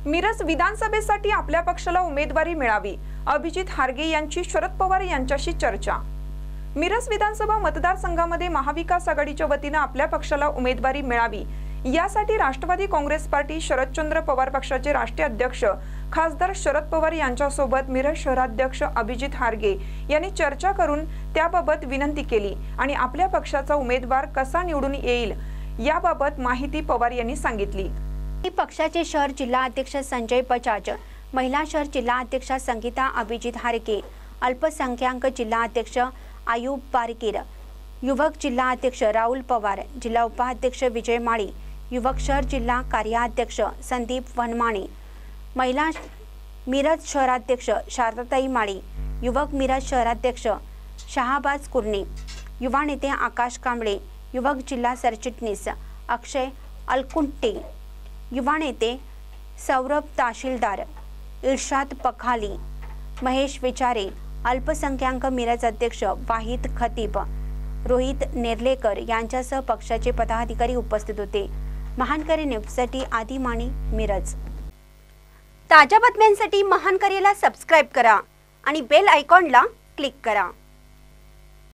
मिरज विधानसभेसाठी आपल्या पक्षाला उमेदवारी मिळावी, अभिजित हारगे यांची शरद पवार यांच्याशी चर्चा। मिरज विधानसभा मतदारसंघामध्ये महाविकास आघाडीच्या वतीने आपल्या पक्षाला उमेदवारी मिळावी यासाठी राष्ट्रवादी काँग्रेस पार्टी शरदचंद्र पवार पक्षाचे राष्ट्रीय अध्यक्ष खासदार शरद पवार यांच्यासोबत मिरज शहराध्यक्ष अभिजित हारगे यांनी चर्चा करून त्याबाबत विनंती केली आणि आपल्या पक्षाचा उमेदवार कसा निवडून येईल याबाबत माहिती पवार यांनी सांगितली। पक्षाचे शहर जिल्हा अध्यक्ष संजय बजाज, महिला शहर जिल्हा अध्यक्ष संगीता अभिजित हारगे, अल्पसंख्याक जिल्हा अध्यक्ष आयुब बारकीर, युवक जिल्हा अध्यक्ष राहुल पवार, जिल्हा उपाध्यक्ष विजय माळी, युवक शहर जिल्हा कार्याध्यक्ष संदीप वनमाणे, महिला मिरज शहराध्यक्ष शारदाताई माळी, युवक मिरज शहराध्यक्ष शहाबाज कुर्णे, युवा नेते आकाश कांबळे, युवक जिल्हा सरचिटणीस अक्षय अलकुंटे, युवा नेते सौरभ तहसीलदार, इर्शाद पखाली, महेश विचारे, अल्पसंख्याक मिरज अध्यक्ष वाहिद खतीब, रोहित नेर्लेकर यांच्यासह पक्षाचे पदाधिकारी उपस्थित होते। महानकरी न्यूजसाठी आदी माणी, मिरज। ताज्या बातम्यांसाठी महानकरीला सबस्क्राइब करा आणि बेल आयकॉनला क्लिक करा।